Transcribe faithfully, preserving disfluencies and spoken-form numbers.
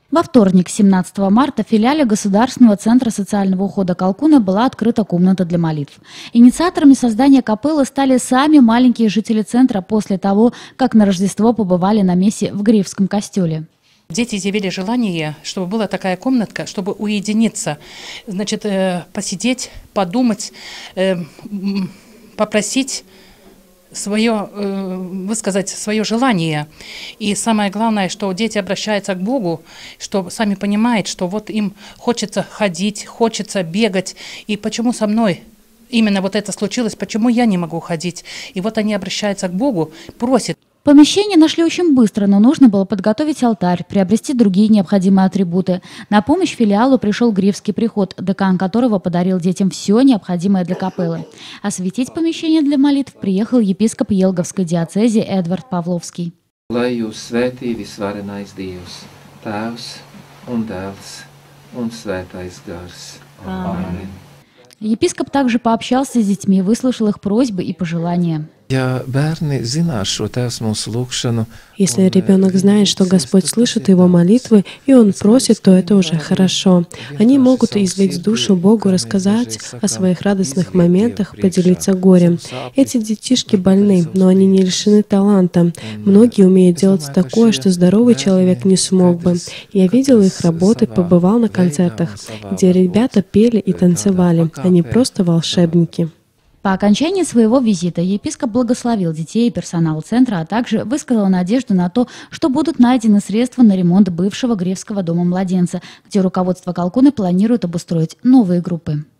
Во вторник, семнадцатого марта, в филиале Государственного центра социального ухода Калкуны была открыта комната для молитв. Инициаторами создания капеллы стали сами маленькие жители центра после того, как на Рождество побывали на мессе в Греевском костеле. Дети изъявили желание, чтобы была такая комнатка, чтобы уединиться, значит, посидеть, подумать, попросить свое, высказать свое желание. И самое главное, что дети обращаются к Богу, что сами понимают, что вот им хочется ходить, хочется бегать. И почему со мной именно вот это случилось, почему я не могу ходить? И вот они обращаются к Богу, просят. Помещение нашли очень быстро, но нужно было подготовить алтарь, приобрести другие необходимые атрибуты. На помощь филиалу пришел Греевский приход, декан которого подарил детям все необходимое для капеллы. Осветить помещение для молитв приехал епископ Елговской диацезии Эдвард Павловский. Епископ также пообщался с детьми, выслушал их просьбы и пожелания. Если ребенок знает, что Господь слышит его молитвы, и он просит, то это уже хорошо. Они могут излить душу Богу, рассказать о своих радостных моментах, поделиться горем. Эти детишки больны, но они не лишены таланта. Многие умеют делать такое, что здоровый человек не смог бы. Я видел их работы, побывал на концертах, где ребята пели и танцевали. Они просто волшебники. По окончании своего визита епископ благословил детей и персонал центра, а также высказал надежду на то, что будут найдены средства на ремонт бывшего Греевского дома младенца, где руководство Калкуны планирует обустроить новые группы.